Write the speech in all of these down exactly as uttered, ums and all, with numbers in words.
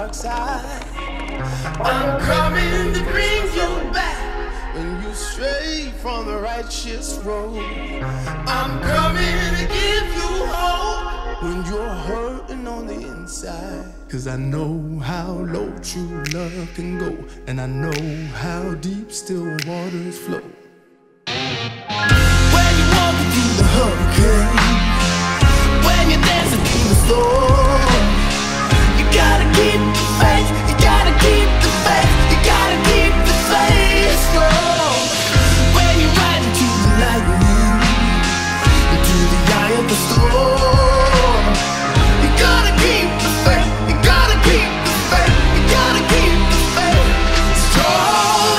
dark side. I'm coming to bring you back when you stray from the righteous road. I'm coming to give you hope when you're hurting on the inside. Cause I know how low true love can go, and I know how deep still waters flow. When you're walking through the hurricane, when you're dancing through the storm, you gotta keep the faith, you gotta keep the faith, you gotta keep the faith strong. When you're riding to the lightning, into the eye of the storm, you gotta keep the faith, you gotta keep the faith, you gotta keep the faith strong.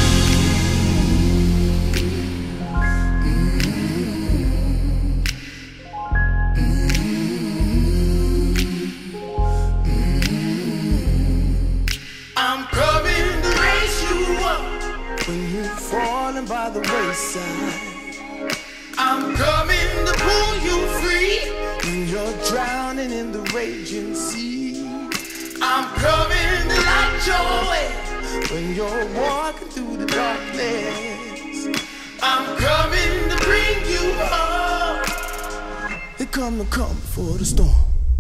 I'm coming to raise you up when you're falling by the wayside. I'm coming to pull you free when you're drowning in the raging sea. I'm coming to light your way when you're walking through the darkness. I'm coming to bring you home. Here come the calm before the storm.